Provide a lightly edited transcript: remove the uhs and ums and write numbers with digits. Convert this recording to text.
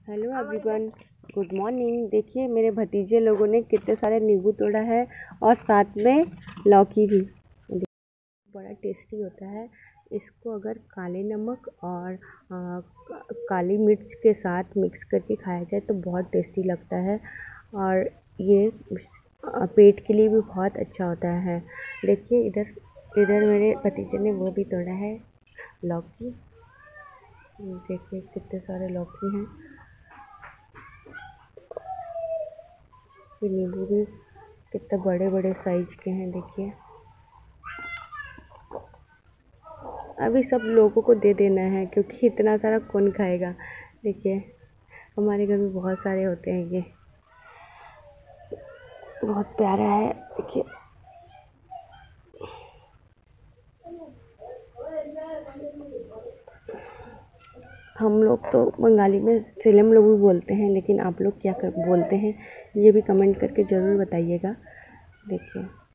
Hello everyone, good morning. देखिए मेरे भतीजे लोगों ने कितने सारे नींबू तोड़ा है और साथ में लौकी भी। बड़ा टेस्टी होता है। इसको अगर काले नमक और काली मिर्च के साथ मिक्स करके खाया जाए तो बहुत टेस्टी लगता है और ये पेट के लिए भी बहुत अच्छा होता है। देखिए इधर इधर मेरे भतीजे ने वो भी तोड़ा है, लौकी। देखिए कितने सारे लौकी हैं। ये नींबू भी कितने बड़े बड़े साइज के हैं। देखिए अभी सब लोगों को दे देना है क्योंकि इतना सारा कौन खाएगा। देखिए हमारे घर में बहुत सारे होते हैं। ये बहुत प्यारा है। देखिए हम लोग तो बंगाली में सेलम लोग भी बोलते हैं, लेकिन आप लोग क्या बोलते हैं ये भी कमेंट करके ज़रूर बताइएगा। देखिए